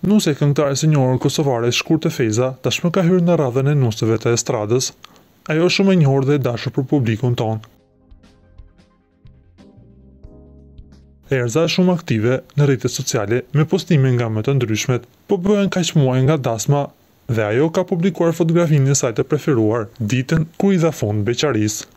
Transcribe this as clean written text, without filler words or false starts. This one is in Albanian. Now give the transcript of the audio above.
Nuse, këngëtare e njohur kosovare Shkurtë Feza, tashmë ka hyrë në radhën e nusëve të estradës. Ajo është shumë e njohur dhe e dashur për publikun tonë. Erza është shumë aktive në rrjetet sociale me postime nga më të ndryshmet, po bëhen kaq muaj nga dasma dhe ajo ka publikuar fotografinë e saj të preferuar ditën kur i dha fund beqarisë.